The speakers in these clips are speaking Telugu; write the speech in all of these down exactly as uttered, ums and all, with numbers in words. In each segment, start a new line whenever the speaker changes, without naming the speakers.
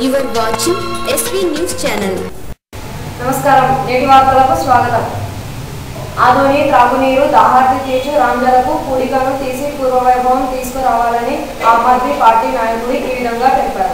You are watching S V News Channel.
నమస్కారం నేటి వార్తలకు స్వాగతం. ఆదోని త్రాగునీరు దాహార్తి తీర్చు రాంజలకు పూడికను తీసి పూర్వవైభవం తీసుకురావాలని ఆమ్ ఆద్మీ పార్టీ నాయకులు ఈ విధంగా తెలిపారు.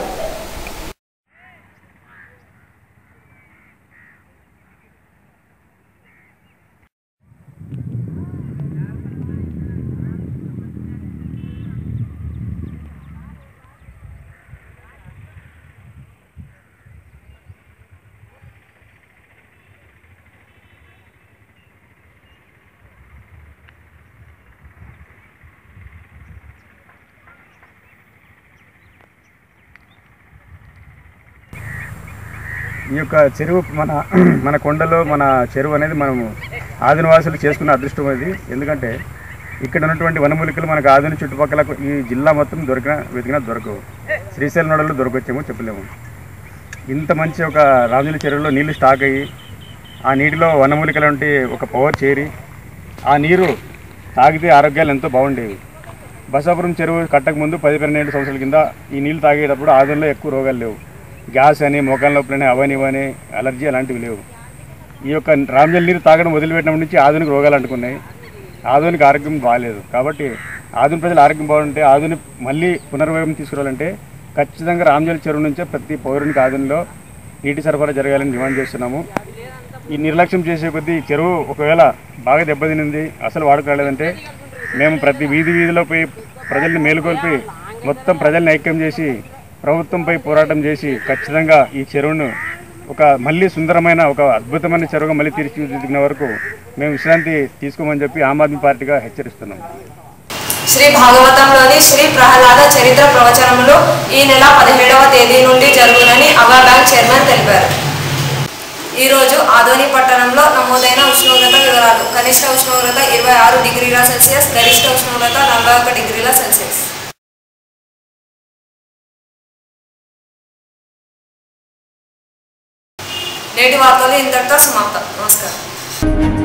ఈ యొక్క చెరువు మన మన కొండలో మన చెరువు అనేది మనము ఆదివాసులు చేసుకున్న అదృష్టం అది. ఎందుకంటే ఇక్కడ ఉన్నటువంటి వనమూలికలు మనకు ఆదిని చుట్టుపక్కల ఈ జిల్లా మొత్తం దొరికిన వెతికినా దొరకవు. శ్రీశైలం నడలో దొరకొచ్చేమో చెప్పలేము. ఇంత మంచి ఒక రాజుల చెరువులో నీళ్లు స్టాక్ అయ్యి ఆ నీటిలో వనమూలికలు వంటి ఒక పవర్ చేరి ఆ నీరు తాగితే ఆరోగ్యాలు ఎంతో బాగుండేవి. బసాపురం చెరువు కట్టక ముందు పది పన్నెండు సంవత్సరాల కింద ఈ నీళ్ళు తాగేటప్పుడు ఆదిలో ఎక్కువ రోగాలు లేవు. గ్యాస్ అని మోకాల నొప్పులని అవని ఇవని అలర్జీ అలాంటివి లేవు. ఈ యొక్క రామజల్ నీరు తాగడం వదిలిపెట్టినప్పటి నుంచి ఆధునిక రోగాలు అంటుకున్నాయి. ఆధునిక ఆరోగ్యం బాగాలేదు. కాబట్టి ఆధునిక ప్రజల ఆరోగ్యం బాగుంటే ఆధునిక మళ్ళీ పునర్వైభవం తీసుకురావాలంటే ఖచ్చితంగా రామజల్ చెరువు నుంచే ప్రతి పౌరునికి ఆధునిలో నీటి సరఫరా జరగాలని డిమాండ్ చేస్తున్నాము. ఈ నిర్లక్ష్యం చేసే కొద్దీ చెరువు ఒకవేళ బాగా దెబ్బతినింది అసలు వాడుకోలేదంటే మేము ప్రతి వీధి వీధిలో పోయి ప్రజల్ని మేలుకొల్పి మొత్తం ప్రజల్ని ఐక్యం చేసి ప్రభుత్వంపై పోరాటం చేసి ఖచ్చితంగా ఈ చెరువును ఒక మళ్ళీ సుందరమైన ఒక అద్భుతమైన చెరువుగా మళ్ళీ తీర్చిదిద్దిన వరకు మేము విశ్రాంతి తీసుకోమని చెప్పి ఆమ్ ఆద్మీ పార్టీగా హెచ్చరిస్తున్నాం.
శ్రీ భాగవతంలోని శ్రీ ప్రహ్లాద చరిత్ర ప్రవచనములు ఈ నెల పదిహేడవ తేదీ నుండి జరుగునని అవా బ్యాంక్ చైర్మన్ తెలిపారు. ఈరోజు ఆదోని పట్టణంలో నమోదైన ఉష్ణోగ్రత వివరాలు. కనిష్ట ఉష్ణోగ్రత ఇరవై ఆరు డిగ్రీల సెల్సియస్, గరిష్ట ఉష్ణోగ్రత నలభై ఒక్క డిగ్రీల సెల్సియస్. నేటి వార్తలు ఇంతటితో సమాప్తం. నమస్కారం.